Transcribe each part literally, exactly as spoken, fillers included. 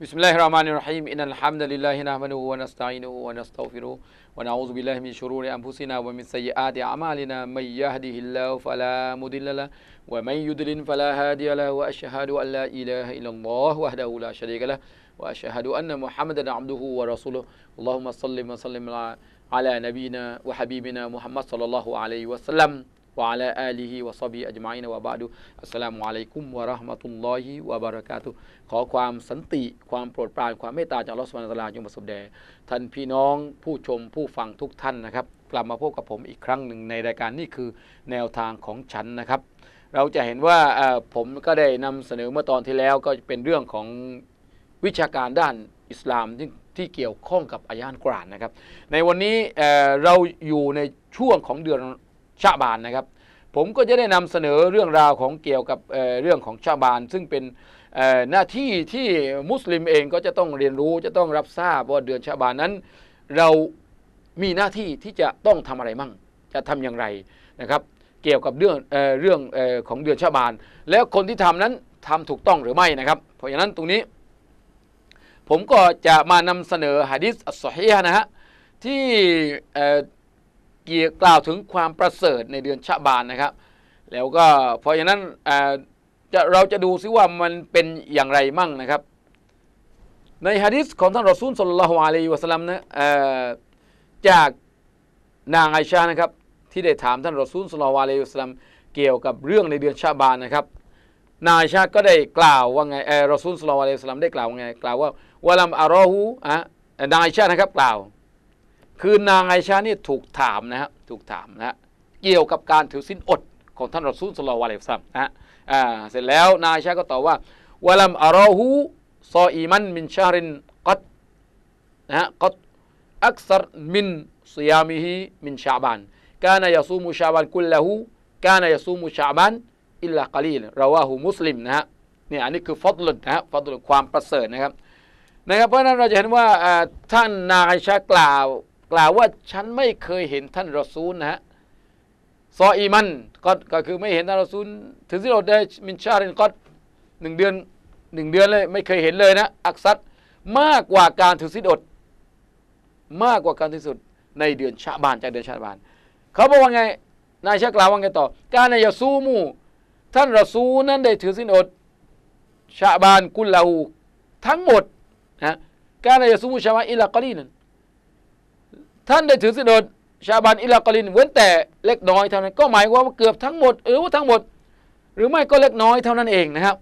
بسم الله الرحمن الرحيم إن الحمد لله نحمده ونستعينه ونستغفره ونعوذ بالله من شرور أنفسنا ومن سيئات أعمالنا من يهده الله فلا مضل له ومن يضلل فلا هادي له وأشهد أن لا إله إلا الله وحده لا شريك له وأشهد أن محمدا عبده ورسوله اللهم صل وسلم على نبينا وحبيبنا محمد صلى الله عليه وسلم وعلى آله وصحبه أجمعين وبعد السلام عليكم ورحمة الله وبركاته ขอความสันติความโปรดปรานความเมตตาจากอัลเลาะห์ซุบฮานะฮูวะตะอาลาจงประสบแด่ท่านพี่น้องผู้ชมผู้ฟังทุกท่านนะครับกลับมาพบกับผมอีกครั้งหนึ่งในรายการนี่คือแนวทางของฉันนะครับเราจะเห็นว่าผมก็ได้นำเสนอเมื่อตอนที่แล้วก็เป็นเรื่องของวิชาการด้านอิสลามที่ที่เกี่ยวข้องกับอายะห์อัลกุรอานนะครับในวันนี้เราอยู่ในช่วงของเดือนชะบานนะครับผมก็จะได้นำเสนอเรื่องราวของเกี่ยวกับ เอ่อ เรื่องของชะบานซึ่งเป็นหน้าที่ที่มุสลิมเองก็จะต้องเรียนรู้จะต้องรับทราบว่าเดือนชะบานนั้นเรามีหน้าที่ที่จะต้องทำอะไรมั่งจะทำอย่างไรนะครับเกี่ยวกับเรื่องเอ่อเรื่องเอ่อของเดือนชะบานแล้วคนที่ทำนั้นทำถูกต้องหรือไม่นะครับเพราะฉะนั้นตรงนี้ผมก็จะมานำเสนอหะดีษอัสซอฮีฮ์นะฮะที่เอ่อเกี่ยวกล่าวถึงความประเสริฐในเดือนชะบานนะครับแล้วก็เพราะฉะนั้นจะเราจะดูซิว่ามันเป็นอย่างไรมั่งนะครับในหะดีษของท่านรอซูลศ็อลลัลลอฮุอะลัยฮิวะซัลลัมนะจากนางไอชานะครับที่ได้ถามท่านรอซูลศ็อลลัลลอฮุอะลัยฮิวะซัลลัมเกี่ยวกับเรื่องในเดือนชะบานนะครับนางไอชาก็ได้กล่าวว่าไงเออรอซูลศ็อลลัลลอฮุอะลัยฮิวะซัลลัมได้กล่าวว่าไงกล่าวว่าวะลัมอะรอฮูอะนางไอชานะครับกล่าวคือนางไอชานี่ถูกถามนะฮะถูกถามนะฮะเกี่ยวกับการถือศีลอดของท่านรอซูลศ็อลลัลลอฮุอะลัยฮิวะซัลลัมนะฮะอ่าเสร็จแล้วนางไอชาก็ตอบว่าวะลัมอะรอฮูซออีมันมินชะฮรินกัดนะฮะกัดอักษรมินซิยามิฮิมินชะบานกานะยะซูมุชะบานกุลละฮูกานะยะซูมุชะบานอิลลากะลีลรอวาฮูมุสลิมนะฮะนี่อันนี้คือฟัดลุนะฮะฟัดลุความประเสริฐนะครับนะครับเพราะนั้นเราจะเห็นว่าท่านนางไอชากล่าวกล่าวว่าฉันไม่เคยเห็นท่านรอซูลนะฮะซออีมันก็ก็คือไม่เห็นท่านรอซูลถือศีลอดได้มินชารินก็หนึ่งเดือนหนึ่งเดือนเลยไม่เคยเห็นเลยนะอักษัรมากกว่าการถือศีลอดมากกว่าการถือศีลอดในเดือนชะบานจากเดือนชะบานเขาบอกว่าไงนายชากล่าวว่าไงต่อการนายซูมูท่านรอซูลนั้นได้ถือศีลอดชะบานกุลลาหูทั้งหมดนะการนายซูมูชะบานอิลากะลีนันท่านได้ถือศีลอดชาบานอิลากะลินเว้นแต่เล็กน้อยเท่านั้นก็หมายว่าเกือบทั้งหมดหรือว่าทั้งหมดหรือไม่ก็เล็กน้อยเท่านั้นเองนะครับ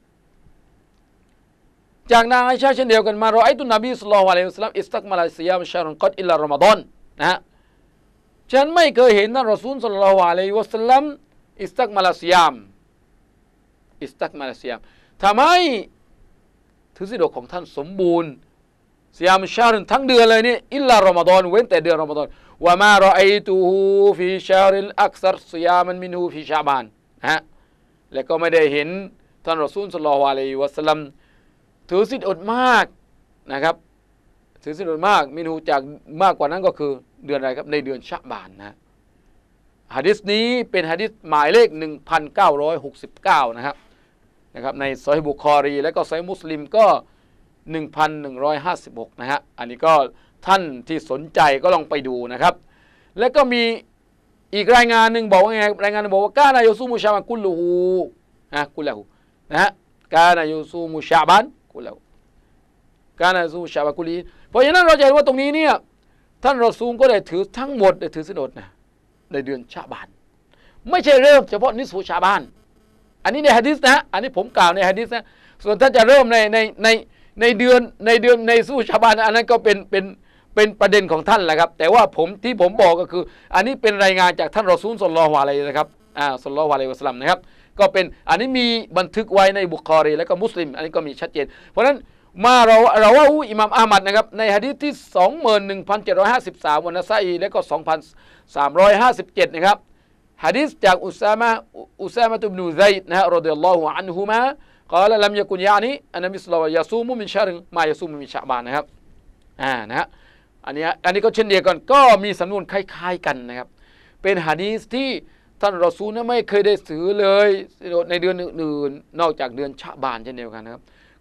จากนางไอชาเช่นเดียวกันมารอไอตุนนบีศ็อลลัลลอฮุอะลัยฮิวะซัลลัมอิสตักมาลาซิยามชะรุนกัดอิลลารอมฎอนนะฮะฉันไม่เคยเห็นท่านรอซูลศ็อลลัลลอฮุอะลัยฮิวะซัลลัมอิสตักมาลาซิยามอิสตักมาลาซิยามทำไมถือศีลอดของท่านสมบูรณ์ซิยามชะรุนทั้งเดือนเลยนี่อิลลารอมฎอนเว้นแต่เดือนรอมฎอนวะมารอไอตูฮูฟีชาริลอักซัรซิยามันมินฮูฟีชะบานนะฮะและก็ไม่ได้เห็นท่านรอซูลศ็อลลัลลอฮุอะลัยฮิวะซัลลัมถือศีลอดมากนะครับถือศีลอดมากมินฮูจากมากกว่านั้นก็คือเดือนอะไรครับในเดือนชะบานนะหะดีษนี้เป็นหะดีษหมายเลขหนึ่งพันเก้าร้อยหกสิบเก้านะครับนะครับในซอฮีฮ์บุคอรีและก็ซอฮีฮ์มุสลิมก็หนึ่งพันหนึ่งร้อยห้าสิบหกนะฮะอันนี้ก็ท่านที่สนใจก็ลองไปดูนะครับแล้วก็มีอีกรายงานหนึ่งบอกว่าไงรายงานนึงบอกว่ากานะยูซูมุชะบานกุลลูฮูนะกุลละฮูนะฮะกานะยูซูมุชะบานกุลละฮูกานะยูซูมุชะบานกุลีเพราะฉะนั้นเราจะเห็นว่าตรงนี้เนี่ยท่านรอซูลก็ได้ถือทั้งหมดได้ถือศีลอดนะในเดือนชะบานไม่ใช่เริ่มเฉพาะนิสฟุชะบานอันนี้ในหะดีษนะอันนี้ผมกล่าวในหะดีษนะส่วนถ้าจะเริ่มในในในในเดือนในเดือนในสู้ชาบานอันนั้นก็เป็นเป็นเป็นประเด็นของท่านแหละครับแต่ว่าผมที่ผมบอกก็คืออันนี้เป็นรายงานจากท่านรอซูลศ็อลลัลลอฮุอะลัยฮินะครับอ่าศ็อลลัลลอฮุอะลัยฮิวะซัลลัมนะครับก็เป็นอันนี้มีบันทึกไว้ในบุคอรีและก็มุสลิมอันนี้ก็มีชัดเจนเพราะฉะนั้นมาเราเราว่าอิหม่ามอะห์มัดนะครับในหะดีษที่ สองหมื่นหนึ่งพันเจ็ดร้อยห้าสิบสาม วะนะซาอีและก็ สองพันสามร้อยห้าสิบเจ็ด นะครับหะดีษจากอุซามะอุซามะตุบนุซัยดนะฮะรอฎิยัลลอฮุอันฮุมาقال لم يكن يعني أن مثل يصوم من شهر ما يصوم من شعبان นะครับอ่านะฮะอันนี้อันนี้ก็เช่นเดียวกันก็มีสำนวนคล้ายๆกันนะครับเป็นหะดีษที่ท่านรอซูลไม่เคยได้ถือเลยในเดือนอื่นๆนอกจากเดือนชะบานเช่นเดียวกันนะครับ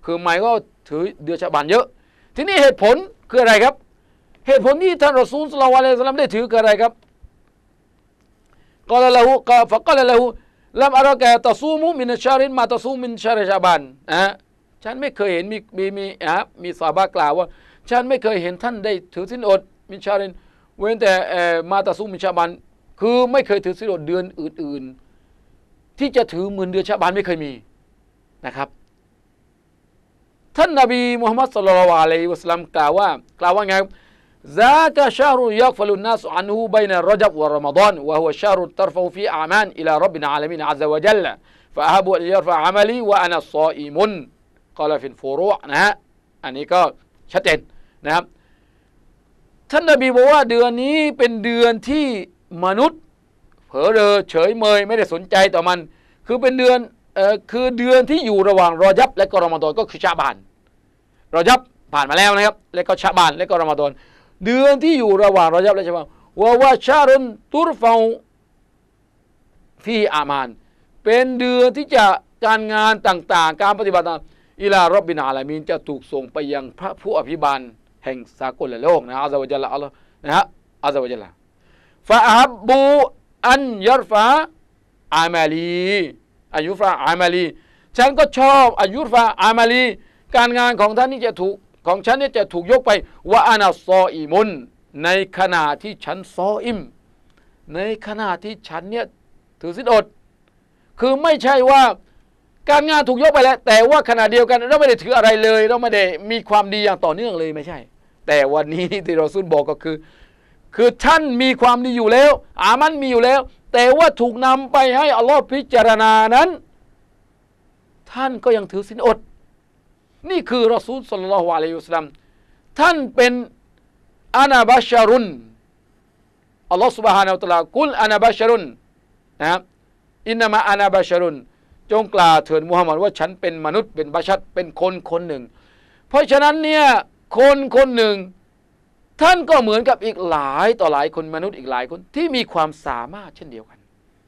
คือหมายก็ถือเดือนชะบานเยอะทีนี้เหตุผลคืออะไรครับเหตุผลที่ท่านรอซูลศ็อลลัลลอฮุอะลัยฮิวะซัลลัมได้ถือคืออะไรครับกอลาละหูกาฟะกอลาละหูลัมอารากะตะซูมุมินชารินมาตะซูมินชาริชะบานนะฉันไม่เคยเห็นมีมีมีอ่ะมีซอฮาบะห์กล่าวว่าฉันไม่เคยเห็นท่านได้ถือศีลอดมินชารินเว้นแต่เอ่อมาตะซูมินชะบานคือไม่เคยถือศีลอดเดือนอื่นๆที่จะถือเหมือนเดือนชะบานไม่เคยมีนะครับท่านนบีมุฮัมมัดศ็อลลัลลอฮุอะลัยฮิวะซัลลัมกล่าวว่ากล่าวว่าไงذاك شهر يغفل الناس عنه بين رجب ورمضان وهو شهر ترفع فيه أعمال إلى رب العالمين عز وجل فأحب أن يرفع عملي وأنا صائم قال في الفروع นะฮะอันนี้ก็ชัดเจนนะครับท่านนบีบอกว่าเดือนนี้เป็นเดือนที่มนุษย์เผลอเรอเฉยเมยไม่ได้สนใจต่อมันคือเป็นเดือนเอ่อคือเดือนที่อยู่ระหว่างรอญับและก็รอมฎอนก็คือชะบานรอญับผ่านมาแล้วนะครับแล้วก็ชะบานและก็รอมฎอนเดือนที่อยู่ระหว่างรอญับและชะบานว่าว่าชารุนตุรฟาฟีอามานเป็นเดือนที่จะการงานต่างๆการปฏิบัติอิลารอบบินอาลามีนจะถูกส่งไปยังพระผู้อภิบาลแห่งสากลโลกนะอัลลอฮฺวะจัลละอัลลอฮฺนะฮะอัลลอฮฺวะจัลละฟะอับบูอันยัรฟะอามาลีอายุฟะอามาลีฉันก็ชอบอายุฟะอามาลีการงานของท่านนี่จะถูกของฉันนี่จะถูกยกไปว่าอานาซออิมุนในขณะที่ฉันซออิมในขณะที่ฉันเนี่ยถือศีลอดคือไม่ใช่ว่าการงานถูกยกไปแล้วแต่ว่าขณะเดียวกันเราไม่ได้ถืออะไรเลยเราไม่ได้มีความดีอย่างต่อเนื่องเลยไม่ใช่แต่วันนี้ที่เราซุนบอกก็คือคือท่านมีความดีอยู่แล้วอามันมีอยู่แล้วแต่ว่าถูกนำไปให้อัลลอฮ์พิจารณานั้นท่านก็ยังถือศีลอดนี่คือรอซูลศ็อลลัลลอฮุอะลัยฮิวะซัลลัมท่านเป็นอานาบัชรุนอัลลอฮ์ سبحانه และ تعالى กุลอานาบัชรุนนะครับอินนามะอานาบัชรุนจงกล่าวเถิดมุฮัมมัดว่าฉันเป็นมนุษย์เป็นบัชรเป็นคนคนหนึ่งเพราะฉะนั้นเนี่ยคนคนหนึ่งท่านก็เหมือนกับอีกหลายต่อหลายคนมนุษย์อีกหลายคนที่มีความสามารถเช่นเดียวกัน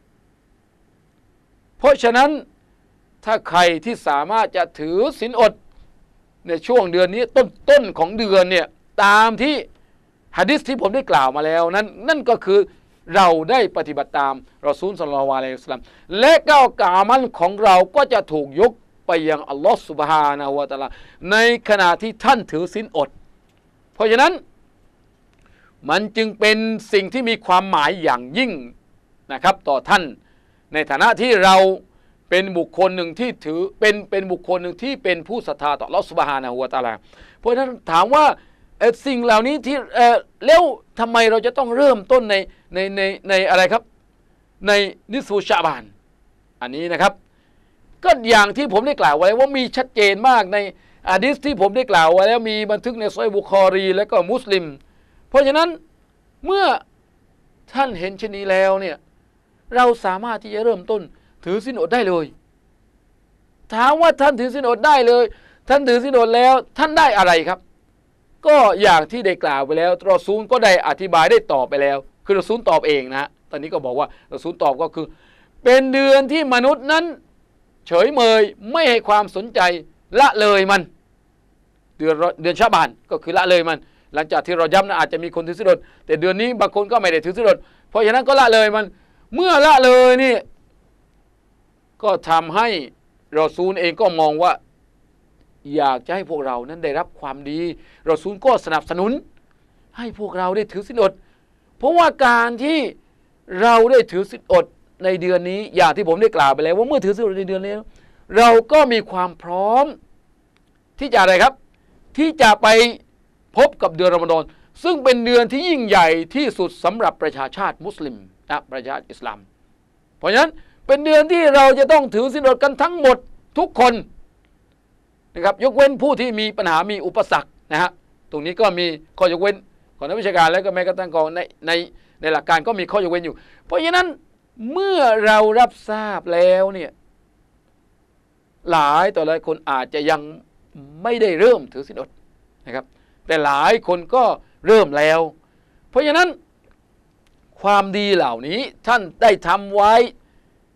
เพราะฉะนั้นถ้าใครที่สามารถจะถือศีลอดในช่วงเดือนนี้ต้นต้นของเดือนเนี่ยตามที่หะดีษที่ผมได้กล่าวมาแล้วนั้นนั่นก็คือเราได้ปฏิบัติตามรอซูลศ็อลลัลลอฮุอะลัยฮิวะซัลลัมและก้าวกามันของเราก็จะถูกยกไปยังอัลลอฮฺซุบฮานะฮูวะตะอาลาในขณะที่ท่านถือศีลอดเพราะฉะนั้นมันจึงเป็นสิ่งที่มีความหมายอย่างยิ่งนะครับต่อท่านในฐานะที่เราเป็นบุคคลหนึ่งที่ถือเป็นเป็นบุคคลหนึ่งที่เป็นผู้ศรัทธาต่ออัลลอฮฺซุบฮานะฮูวะตะอาลาเพราะฉะนั้นถามว่าสิ่งเหล่านี้ที่เอ่อแล้วทำไมเราจะต้องเริ่มต้นในในในในอะไรครับในนิสฟุชะบานอันนี้นะครับก็อย่างที่ผมได้กล่าวไว้ว่ามีชัดเจนมากในหะดีษที่ผมได้กล่าวไว้แล้วมีบันทึกในซอฮีฮ์บุคอรีและก็มุสลิมเพราะฉะนั้นเมื่อท่านเห็นเช่นนี้แล้วเนี่ยเราสามารถที่จะเริ่มต้นถือศีลอดได้เลยถามว่าท่านถือศีลอดได้เลยท่านถือศีลอดแล้วท่านได้อะไรครับก็อย่างที่ได้กล่าวไปแล้วรอซูลก็ได้อธิบายได้ตอบไปแล้วคือรอซูลตอบเองนะตอนนี้ก็บอกว่ารอซูลตอบก็คือเป็นเดือนที่มนุษย์นั้นเฉยเมยไม่ให้ความสนใจละเลยมันเดือนเดือนชะบานก็คือละเลยมันหลังจากที่เราย้ำนะอาจจะมีคนถือศีลอดแต่เดือนนี้บางคนก็ไม่ได้ถือศีลอดเพราะฉะนั้นก็ละเลยมันเมื่อละเลยนี่ก็ทำให้รอซูลเองก็มองว่าอยากจะให้พวกเรานั้นได้รับความดีรอซูลก็สนับสนุนให้พวกเราได้ถือศีลอดเพราะว่าการที่เราได้ถือศีลอดในเดือนนี้อย่างที่ผมได้กล่าวไปแล้วว่าเมื่อถือศีลอดในเดือนนี้เราก็มีความพร้อมที่จะอะไรครับที่จะไปพบกับเดือนรอมฎอนซึ่งเป็นเดือนที่ยิ่งใหญ่ที่สุดสำหรับประชาชาติมุสลิมนะประชาชาติอิสลามเพราะฉะนั้นเป็นเดือนที่เราจะต้องถือศีลอดกันทั้งหมดทุกคนนะครับยกเว้นผู้ที่มีปัญหามีอุปสรรคนะฮะตรงนี้ก็มีข้อยกเว้นของนักวิชาการแล้วก็แม้กระทั่งกองในในในหลักการก็มีข้อยกเว้นอยู่เพราะฉะนั้นเมื่อเรารับทราบแล้วเนี่ยหลายต่อหลายคนอาจจะยังไม่ได้เริ่มถือศีลอดนะครับแต่หลายคนก็เริ่มแล้วเพราะฉะนั้นความดีเหล่านี้ท่านได้ทำไว้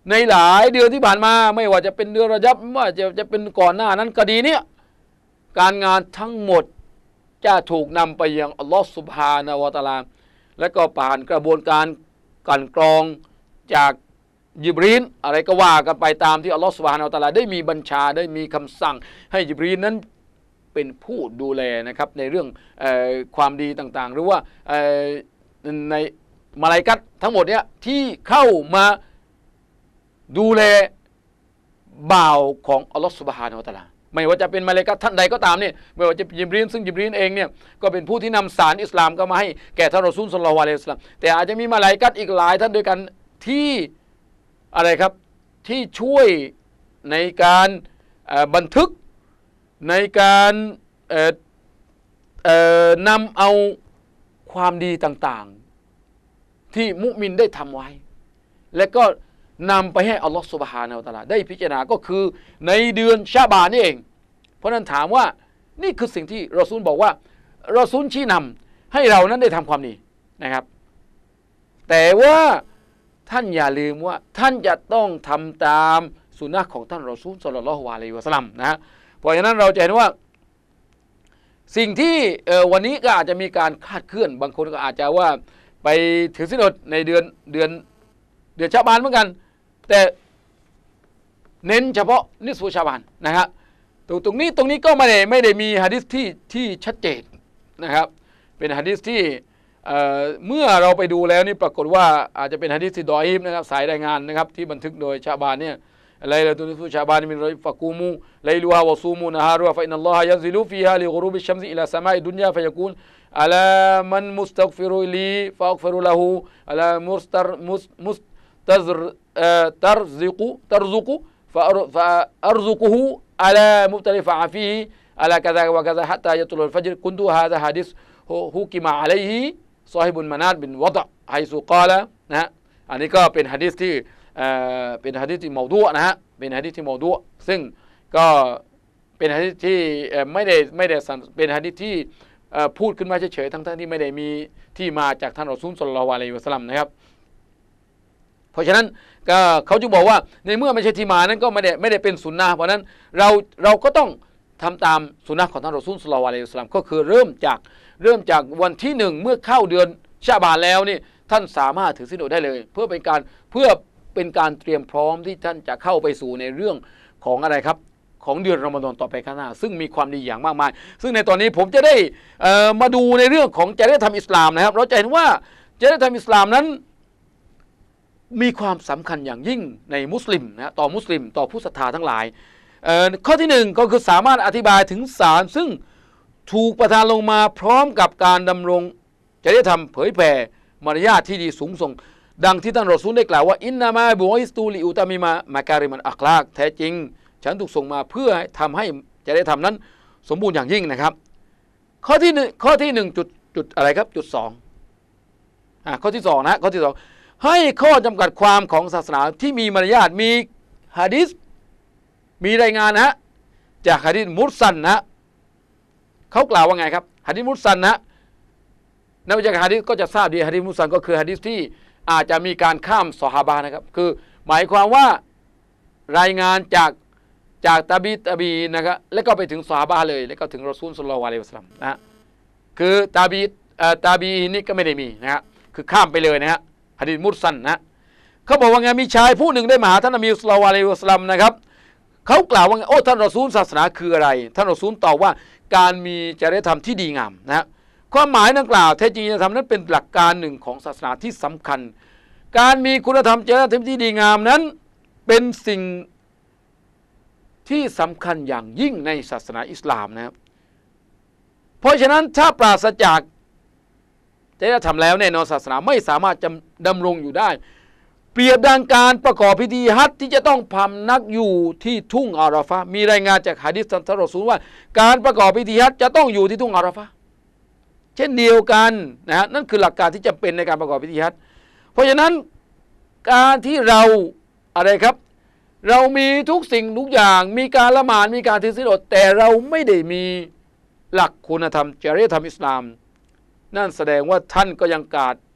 ในหลายเดือนที่ผ่านมาไม่ว่าจะเป็นเดือนรอญับไม่ว่าจะจะเป็นก่อนหน้านั้นก็ดีเนี่ยการงานทั้งหมดจะถูกนำไปยังอัลลอฮฺซุบฮานะฮูวะตะอาลาและก็ผ่านกระบวนการกลั่นกรองจากยิบรีลอะไรก็ว่ากันไปตามที่อัลลอฮฺซุบฮานะฮูวะตะอาลาได้มีบัญชาได้มีคำสั่งให้ยิบรีลนั้นเป็นผู้ดูแลนะครับในเรื่องเอ่อความดีต่างๆหรือว่าเอ่อในมาลาอิกัตทั้งหมดเนี่ยที่เข้ามาดูแลบ่าวของอัลลอฮฺซุบฮานะฮูวะตะอาลาไม่ว่าจะเป็นมาลาอิกัตท่านใดก็ตามเนี่ยไม่ว่าจะยิบรีลซึ่งยิบรีลเองเนี่ยก็เป็นผู้ที่นำสารอิสลามก็มาให้แก่ท่านรอซูลศ็อลลัลลอฮุอะลัยฮิวะซัลลัมแต่อาจจะมีมาลาอิกัตอีกหลายท่านด้วยกันที่อะไรครับที่ช่วยในการบันทึกในการเอ่อเอ่อนำเอาความดีต่างๆที่มุมินได้ทำไว้และก็นำไปให้อัลลอฮฺซุบฮานะฮูวะตะอาลาได้พิจารณาก็คือในเดือนชะบานนี่เองเพราะนั้นถามว่านี่คือสิ่งที่รอซูลบอกว่ารอซูลชี้นำให้เรานั้นได้ทำความดีนะครับแต่ว่าท่านอย่าลืมว่าท่านจะต้องทำตามสุนนะของท่านรอซูลศ็อลลัลลอฮุอะลัยฮิวะซัลลัมนะฮะเพราะฉะนั้นเราจะเห็นว่าสิ่งที่วันนี้ก็อาจจะมีการคาดเคลื่อนบางคนก็อาจจะว่าไปถือศีลอดในเดือนเดือนเดือนชะบานเหมือนกันแต่เน้นเฉพาะนิสฟุชะบานนะครับตรงตรงนี้ตรงนี้ก็ไม่ได้ไม่ได้มีหะดีษที่ที่ชัดเจนนะครับเป็นหะดีษที่เอ่อเมื่อเราไปดูแล้วนี่ปรากฏว่าอาจจะเป็นหะดีษที่ดออีฟนะครับสายรายงานนะครับที่บันทึกโดยชะบานเนี่ยไลลาตุนิสฟุชะบานมินรอยฟะกูมูไลลุฮาวะซูมูนะฮารุฟะอินัลลอฮะยันซิลุฟีฮาลิกุรุบิชชัมซิอิลาสมาอิดุนยาฟะยะกูนอะลามันมุสตัฆฟิรุลีฟะอัฆฟิรุละฮูอะลามุสตัรมุสมุสตัซรตรซิกุตรซุกุฟะอัรซุกุฮูอะลามุบตะลิฟะอะฟีฮิอะลากะซาวะกะซาฮัตตายัตุลุลฟัจรกุนตุฮาซาฮะดิษฮุกิมะอะลัยฮิซอฮิบุลมานาตบินวะฎอไฮซุกาละนะฮะอันนี้ก็เป็นหะดีษที่เอ่อเป็นหะดีษที่เมาดูอะนะฮะเป็นหะดีษที่เมาดูอะซึ่งก็เป็นหะดีษที่ไม่ได้ไม่ได้เป็นหะดีษที่พูดขึ้นมาเฉยๆทั้งๆที่ไม่ได้มีที่มาจากท่านรอซูลศ็อลลัลลอฮุอะลัยฮิวะซัลลัมนะครับเพราะฉะนั้นก็เขาจึงบอกว่าในเมื่อไม่ใช่ที่มานั้นก็ไม่ได้ไม่ได้เป็นสุนนะเพราะนั้นเราเราก็ต้องทำตามสุนนะของท่านรอซูลศ็อลลัลลอฮุอะลัยฮิวะซัลลัมก็คือเริ่มจากเริ่มจากวันที่หนึ่งเมื่อเข้าเดือนชะบานแล้วนี่ท่านสามารถถือศีลอดได้เลยเพื่อเป็นการเพื่อเป็นการเตรียมพร้อมที่ท่านจะเข้าไปสู่ในเรื่องของอะไรครับของเดือนรอมฎอนต่อไปข้างหน้าซึ่งมีความดีอย่างมากมายซึ่งในตอนนี้ผมจะได้มาดูในเรื่องของจริยธรรมอิสลามนะครับเราจะเห็นว่าจริยธรรมอิสลามนั้นมีความสำคัญอย่างยิ่งในมุสลิมนะต่อมุสลิมต่อผู้ศรัทธาทั้งหลายข้อที่หนึ่งก็คือสามารถอธิบายถึงสารซึ่งถูกประทานลงมาพร้อมกับการดำรงจริยธรรมเผยแผ่มารยาทที่ดีสูงส่งดังที่ท่านรอซูลได้กล่าวว่าอินนามาบุอิสตูลิอุตามิมามาการิมันอัคลากแท้จริงฉันถูกส่งมาเพื่อทำให้จริยธรรมนั้นสมบูรณ์อย่างยิ่งนะครับข้อที่หนึ่งข้อที่หนึ่งจุดจุดอะไรครับจุดสองอ่าข้อที่สองนะข้อที่สองให้ข้อจำกัดความของศาสนาที่มีมารยาทมีหะดีษมีรายงานนะจากหะดีษมุรซัลนะเขากล่าวว่าไงครับหะดีษมุรซัลนะนักวิชาการหะดีษก็จะทราบดีหะดีษมุรซัลก็คือหะดีษที่อาจจะมีการข้ามซอฮาบะห์นะครับคือหมายความว่ารายงานจากจากตาบีตาบีนะครับแล้วก็ไปถึงซอฮาบะห์เลยแล้วก็ถึงรอซูลศ็อลลัลลอฮุอะลัยฮิวะซัลลัมนะคือตาบีเอ่อตาบีนี่ก็ไม่ได้มีนะฮะคือข้ามไปเลยนะฮะหะดีษมุรซัลนะเขาบอกว่าไงมีชายผู้หนึ่งได้มาหาท่านนบีศ็อลลัลลอฮุอะลัยฮิวะซัลลัมนะครับเขากล่าวว่าโอ้ท่านรอซูลศาสนาคืออะไรท่านรอซูลตอบว่าการมีจริยธรรมที่ดีงามนะฮะความหมายดังกล่าวแท้จริงจริยธรรมนั้นเป็นหลักการหนึ่งของศาสนาที่สำคัญการมีคุณธรรมจริยธรรมที่ดีงามนั้นเป็นสิ่งที่สำคัญอย่างยิ่งในศาสนาอิสลามนะครับเพราะฉะนั้นถ้าปราศจากจริยธรรมแล้วแน่นอนศาสนาไม่สามารถจะดำรงอยู่ได้เปรียบดังการประกอบพิธีฮัจญ์ที่จะต้องพำนักอยู่ที่ทุ่งอาราฟะห์มีรายงานจากหะดีษท่านรอซูลว่าการประกอบพิธีฮัจญ์จะต้องอยู่ที่ทุ่งอาราฟะห์เช่นเดียวกันนะฮะนั่นคือหลักการที่จำเป็นในการประกอบพิธีฮัจญ์เพราะฉะนั้นการที่เราอะไรครับเรามีทุกสิ่งทุกอย่างมีการละหมาดมีการถือศีลอดแต่เราไม่ได้มีหลักคุณธรรมจริยธรรมอิสลามนั่นแสดงว่าท่านก็ยังขาดยัง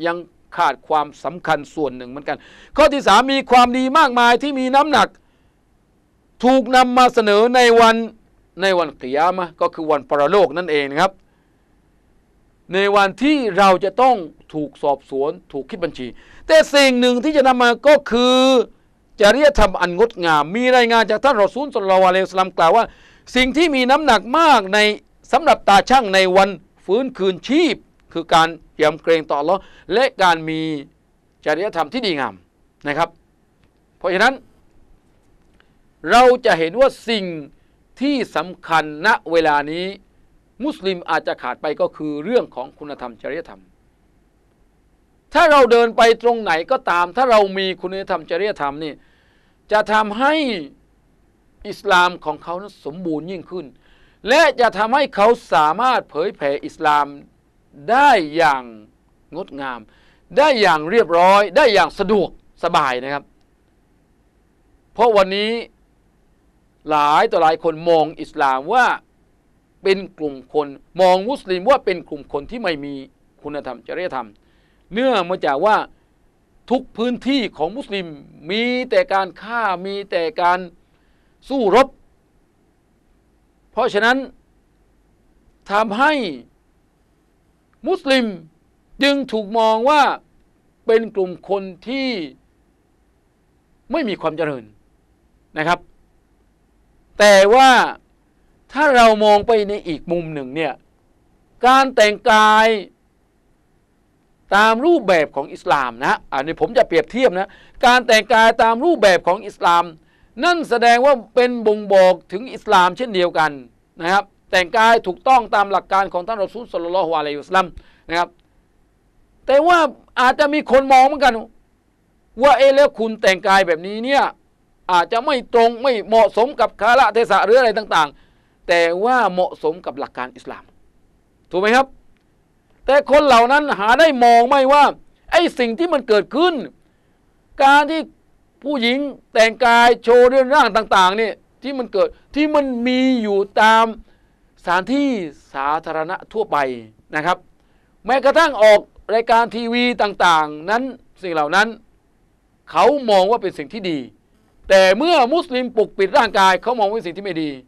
ขาดความสำคัญส่วนหนึ่งเหมือนกันข้อที่สามมีความดีมากมายที่มีน้ำหนักถูกนำมาเสนอในวันในวันกิยามะห์ก็คือวันปรโลกนั่นเองนะครับในวันที่เราจะต้องถูกสอบสวนถูกคิดบัญชีแต่สิ่งหนึ่งที่จะนำมาก็คือจริยธรรมอันงดงามมีรายงานจากท่านรอซูลศ็อลลัลลอฮุอะลัยฮิวะซัลลัมกล่าวว่าสิ่งที่มีน้ำหนักมากในสำหรับตาช่างในวันฟื้นคืนชีพคือการยำเกรงต่ออัลเลาะห์และการมีจริยธรรมที่ดีงามนะครับเพราะฉะนั้นเราจะเห็นว่าสิ่งที่สำคัญณเวลานี้มุสลิมอาจจะขาดไปก็คือเรื่องของคุณธรรมจริยธรรมถ้าเราเดินไปตรงไหนก็ตามถ้าเรามีคุณธรรมจริยธรรมนี่จะทำให้อิสลามของเขานั้นสมบูรณ์ยิ่งขึ้นและจะทำให้เขาสามารถเผยแผ่อิสลามได้อย่างงดงามได้อย่างเรียบร้อยได้อย่างสะดวกสบายนะครับเพราะวันนี้หลายต่อหลายคนมองอิสลามว่าเป็นกลุ่มคนมองมุสลิมว่าเป็นกลุ่มคนที่ไม่มีคุณธรรมจริยธรรมเนื่องมาจากว่าทุกพื้นที่ของมุสลิมมีแต่การฆ่ามีแต่การสู้รบเพราะฉะนั้นทำให้มุสลิมจึงถูกมองว่าเป็นกลุ่มคนที่ไม่มีความเจริญนะครับแต่ว่าถ้าเรามองไปในอีกมุมหนึ่งเนี่ยการแต่งกายตามรูปแบบของอิสลามนะอันนี้ผมจะเปรียบเทียบนะการแต่งกายตามรูปแบบของอิสลามนั่นแสดงว่าเป็นบ่งบอกถึงอิสลามเช่นเดียวกันนะครับแต่งกายถูกต้องตามหลักการของท่านรอซูลศ็อลลัลลอฮุอะลัยฮิวะซัลลัมนะครับแต่ว่าอาจจะมีคนมองเหมือนกันว่าเอแล้วคุณแต่งกายแบบนี้เนี่ยอาจจะไม่ตรงไม่เหมาะสมกับกาลเทศะหรืออะไรต่างๆแต่ว่าเหมาะสมกับหลักการอิสลามถูกไหมครับแต่คนเหล่านั้นหาได้มองไม่ว่าไอ้สิ่งที่มันเกิดขึ้นการที่ผู้หญิงแต่งกายโชว์เรื่องร่างต่างๆเนี่ยที่มันเกิดที่มันมีอยู่ตามสถานที่สาธารณะทั่วไปนะครับแม้กระทั่งออกรายการทีวีต่างๆนั้นสิ่งเหล่านั้นเขามองว่าเป็นสิ่งที่ดีแต่เมื่อมุสลิมปกปิดร่างกายเขามองว่าเป็นสิ่งที่ไม่ดี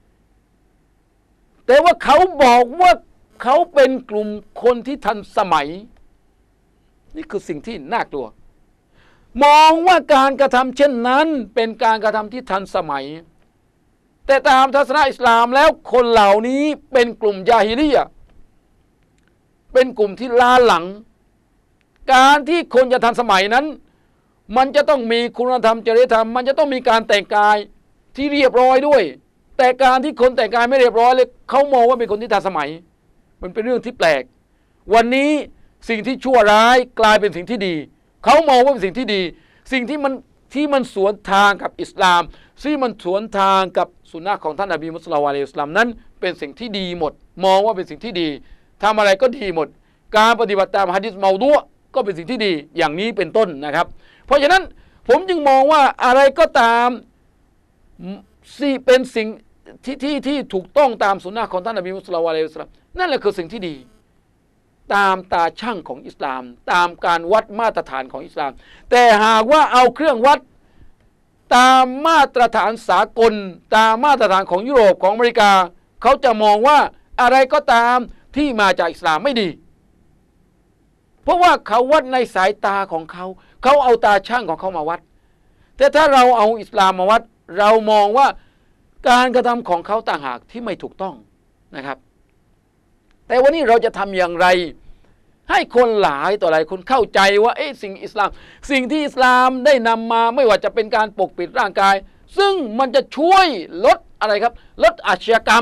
แต่ว่าเขาบอกว่าเขาเป็นกลุ่มคนที่ทันสมัยนี่คือสิ่งที่น่ากลัวมองว่าการกระทำเช่นนั้นเป็นการกระทำที่ทันสมัยแต่ตามทัศนะอิสลามแล้วคนเหล่านี้เป็นกลุ่มยาฮิลียะห์เป็นกลุ่มที่ล้าหลังการที่คนจะทันสมัยนั้นมันจะต้องมีคุณธรรมจริยธรรมมันจะต้องมีการแต่งกายที่เรียบร้อยด้วยแต่การที่คนแต่งกายไม่เรียบร้อยเลยเขามองว่าเป็นคนที่ทันสมัยมันเป็นเรื่องที่แปลกวันนี้สิ่งที่ชั่วร้ายกลายเป็นสิ่งที่ดีเขามองว่าเป็นสิ่งที่ดีสิ่งที่มันที่มันสวนทางกับอิสลามที่มันสวนทางกับสุนนะของท่านนบีมุฮัมมัด ศ็อลลัลลอฮุอะลัยฮิวะซัลลัมนั้นเป็นสิ่งที่ดีหมดมองว่าเป็นสิ่งที่ดีทำอะไรก็ดีหมดการปฏิบัติตามหะดีษเมาดูอะห์ก็เป็นสิ่งที่ดีอย่างนี้เป็นต้นนะครับเพราะฉะนั้นผมจึงมองว่าอะไรก็ตามที่เป็นสิ่งที่ที่ที่ถูกต้องตามสุนนะของท่านนบีมุฮัมมัด ศ็อลลัลลอฮุอะลัยฮิวะซัลลัมนั่นแหละคือสิ่งที่ดีตามตาช่างของอิสลามตามการวัดมาตรฐานของอิสลามแต่หากว่าเอาเครื่องวัดตามมาตรฐานสากลตามมาตรฐานของยุโรปของอเมริกาเขาจะมองว่าอะไรก็ตามที่มาจากอิสลามไม่ดีเพราะว่าเขาวัดในสายตาของเขาเขาเอาตาช่างของเขามาวัดแต่ถ้าเราเอาอิสลามมาวัดเรามองว่าการกระทำของเขาต่างหากที่ไม่ถูกต้องนะครับแต่วันนี้เราจะทำอย่างไรให้คนหลายต่อหลายคนเข้าใจว่าเอ๊ะสิ่งอิสลามสิ่งที่อิสลามได้นำมาไม่ว่าจะเป็นการปกปิดร่างกายซึ่งมันจะช่วยลดอะไรครับลดอาชญากรรม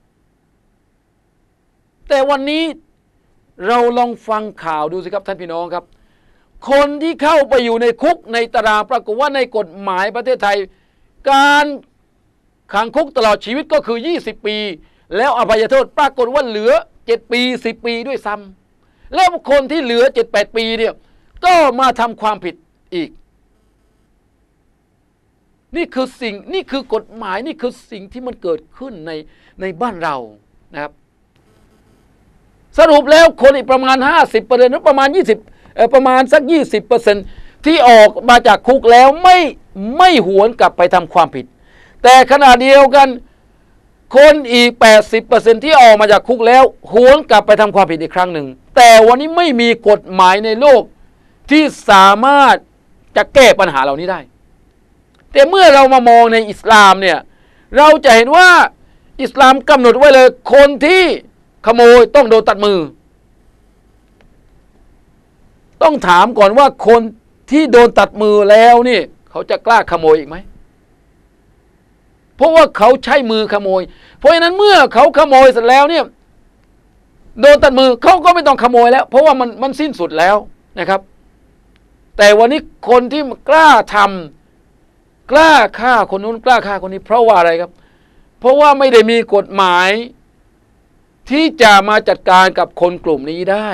แต่วันนี้เราลองฟังข่าวดูสิครับท่านพี่น้องครับคนที่เข้าไปอยู่ในคุกในตารางปรากฏว่าในกฎหมายประเทศไทยการขังคุกตลอดชีวิตก็คือยี่สิบปีแล้วอภัยโทษปรากฏว่าเหลือเจ็ดปีสิบปีด้วยซ้ำแล้วคนที่เหลือเจ็ดแปดปีเนี่ยก็มาทำความผิดอีกนี่คือสิ่งนี่คือกฎหมายนี่คือสิ่งที่มันเกิดขึ้นในในบ้านเรานะครับสรุปแล้วคนอีกประมาณห้าสิบเปอร์เซ็นต์หรือประมาณยี่สิบประมาณสัก ยี่สิบเปอร์เซ็นต์ ที่ออกมาจากคุกแล้วไม่ไม่หวนกลับไปทำความผิดแต่ขณะเดียวกันคนอีก แปดสิบเปอร์เซ็นต์ ที่ออกมาจากคุกแล้วหวนกลับไปทำความผิดอีกครั้งหนึ่งแต่วันนี้ไม่มีกฎหมายในโลกที่สามารถจะแก้ปัญหาเหล่านี้ได้แต่เมื่อเรามามองในอิสลามเนี่ยเราจะเห็นว่าอิสลามกำหนดไว้เลยคนที่ขโมยต้องโดนตัดมือต้องถามก่อนว่าคนที่โดนตัดมือแล้วนี่เขาจะกล้าขโมยอีกไหมเพราะว่าเขาใช้มือขโมยเพราะฉะนั้นเมื่อเขาขโมยเสร็จแล้วเนี่ยโดนตัดมือเขาก็ไม่ต้องขโมยแล้วเพราะว่ามันมันสิ้นสุดแล้วนะครับแต่วันนี้คนที่กล้าทำกล้าฆ่าคนนู้นกล้าฆ่าคนนี้เพราะว่าอะไรครับเพราะว่าไม่ได้มีกฎหมายที่จะมาจัดการกับคนกลุ่มนี้ได้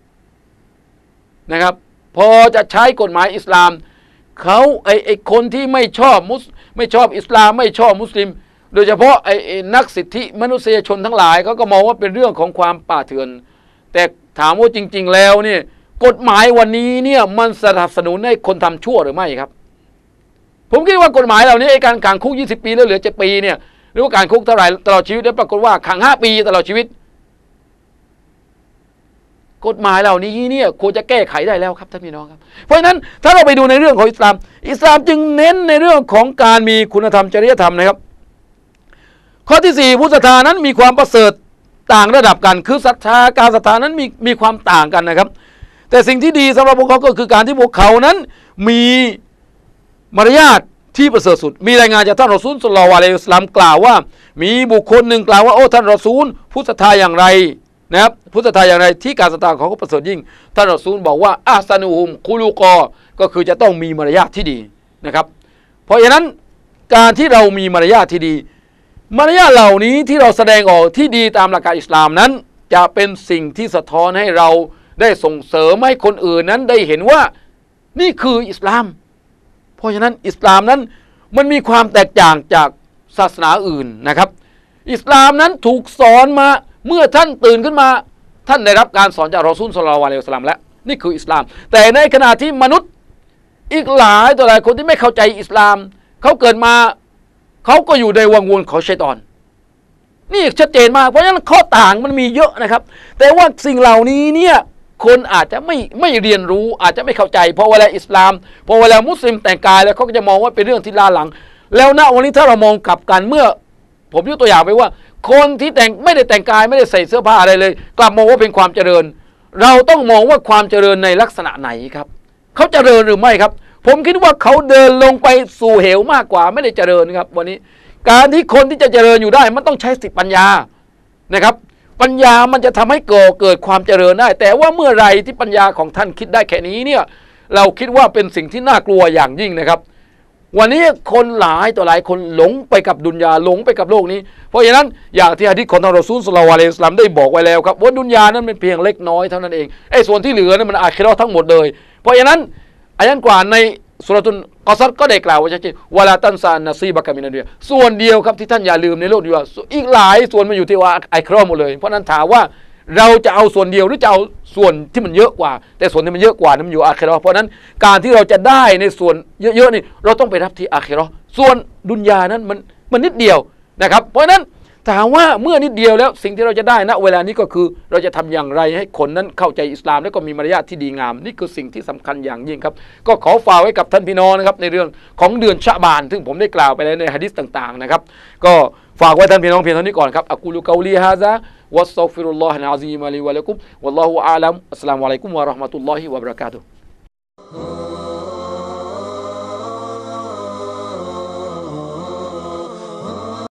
นะครับพอจะใช้กฎหมายอิสลามเขาไอ้ไอ้คนที่ไม่ชอบมุสไม่ชอบอิสลามไม่ชอบมุสลิมโดยเฉพาะไอ้นักสิทธิมนุษยชนทั้งหลายเขาก็มองว่าเป็นเรื่องของความป่าเถื่อนแต่ถามว่าจริงๆแล้วเนี่ยกฎหมายวันนี้เนี่ยมันสนับสนุนให้คนทำชั่วหรือไม่ครับผมคิดว่ากฎหมายเหล่านี้ไอ้การขังคุกยี่สิบปีแล้วเหลือเจ็ดปีเนี่ยหรือว่าการคุกเท่าไหร่ตลอดชีวิตแล้วปรากฏว่าขังห้าปีตลอดชีวิตกฎหมายเหล่านี้เนี่ยควรจะแก้ไขได้แล้วครับท่านพี่น้องครับเพราะฉะนั้นถ้าเราไปดูในเรื่องของอิสลามอิสลามจึงเน้นในเรื่องของการมีคุณธรรมจริยธรรมนะครับข้อที่สี่ผู้ศรัทธานั้นมีความประเสริฐต่างระดับกันคือศรัทธาการศรัทธานั้นมีมีความต่างกันนะครับแต่สิ่งที่ดีสำหรับพวกเขาก็คือการที่พวกเขานั้นมีมารยาทที่ประเสริฐสุดมีรายงานจากท่านรอซูลศ็อลลัลลอฮุอะลัยฮิวะซัลลัมกล่าวว่ามีบุคคลหนึ่งกล่าวว่าโอ้ท่านรอซูลผู้ศรัทธาอย่างไรนะครับผู้ศรัทธาอย่างไรที่การศรัทธาของเขาประเสริฐยิ่งท่านรอซูลบอกว่าอาซานูฮุมคุลูกอก็คือจะต้องมีมารยาทที่ดีนะครับเพราะฉะนั้นการที่เรามีมารยาทที่ดีมารยาทเหล่านี้ที่เราแสดงออกที่ดีตามหลักการอิสลามนั้นจะเป็นสิ่งที่สะท้อนให้เราได้ส่งเสริมให้คนอื่นนั้นได้เห็นว่านี่คืออิสลามเพราะฉะนั้นอิสลามนั้นมันมีความแตกต่างจากศาสนาอื่นนะครับอิสลามนั้นถูกสอนมาเมื่อท่านตื่นขึ้นมาท่านได้รับการสอนจากรอซูลศ็อลลัลลอฮุอะลัยฮิวะซัลลัมแล้วนี่คืออิสลามแต่ในขณะที่มนุษย์อีกหลายต่อหลายคนที่ไม่เข้าใจอิสลามเขาเกิดมาเขาก็อยู่ในวังวนของชัยฏอนนี่ชัดเจนมากเพราะฉะนั้นข้อต่างมันมีเยอะนะครับแต่ว่าสิ่งเหล่านี้เนี่ยคนอาจจะไม่ไม่เรียนรู้อาจจะไม่เข้าใจเพราะเวลาอิสลามพอเวลามุสลิมแต่งกายแล้วเขาก็จะมองว่าเป็นเรื่องที่ล้าหลังแล้วณวันนี้ถ้าเรามองกลับกันเมื่อผมยกตัวอย่างไปว่าคนที่แต่งไม่ได้แต่งกายไม่ได้ใส่เสื้อผ้าอะไรเลยกลับมองว่าเป็นความเจริญเราต้องมองว่าความเจริญในลักษณะไหนครับเขาเจริญหรือไม่ครับผมคิดว่าเขาเดินลงไปสู่เหวมากกว่าไม่ได้เจริญครับวันนี้การที่คนที่จะเจริญอยู่ได้มันต้องใช้สติปัญญานะครับปัญญามันจะทำให้เกิดเกิดความเจริญได้แต่ว่าเมื่อไรที่ปัญญาของท่านคิดได้แค่นี้เนี่ยเราคิดว่าเป็นสิ่งที่น่ากลัวอย่างยิ่งนะครับวันนี้คนหลายต่อหลายคนหลงไปกับดุนยาหลงไปกับโลกนี้เพราะฉะนั้นอย่างที่หะดีษของท่านรอซูลศ็อลลัลลอฮุอะลัยฮิวะซัลลัมได้บอกไว้แล้วครับว่าดุนยานั้นเป็นเพียงเล็กน้อยเท่านั้นเองไอ้ส่วนที่เหลือนั้นมันอาคิเราะห์ทั้งหมดเลยเพราะฉะนั้นอายันกว่าในสุเราะตุลกอซัสก็ได้กล่าวไว้ชัดเจนวะลาตันซานะซีบะกะมินัดดุนยาส่วนเดียวครับที่ท่านอย่าลืมในโลกนี้ว่าอีกหลายส่วนมันอยู่ที่ว่าอาคิเราะห์หมดเลยเพราะนั้นถามว่าเราจะเอาส่วนเดียวหรือจะเอาส่วนที่มันเยอะกว่าแต่ส่วนที่มันเยอะกว่านั้นมันอยู่อาคิเราะห์เพราะนั้นการที่เราจะได้ในส่วนเยอะๆนี่เราต้องไปรับที่อาคิเราะห์ส่วนดุนยานั้นมันมันนิดเดียวนะครับเพราะฉะนั้นถามว่าเมื่อนิดเดียวแล้วสิ่งที่เราจะได้ณเวลานี้ก็คือเราจะทำอย่างไรให้คนนั้นเข้าใจอิสลามและก็มีมารยาทที่ดีงามนี่คือสิ่งที่สำคัญอย่างยิ่งครับก็ขอฝากไว้กับท่านพี่น้องนะครับในเรื่องของเดือนชะบานซึ่งผมได้กล่าวไปแล้วในหะดีษต่างๆนะครับก็ฝากไว้ท่านพี่น้องเพียงเท่านี้ก่อนครับอะกูลุกอลีฮาซาวัสตัฆฟิรุลลอฮะอะซีมะลีวะละกุมวัลลอฮุอาลัมอัสสลามุอะลัยกุมวะเราะห์มะตุลลอฮิวะบะเราะกาตุฮ์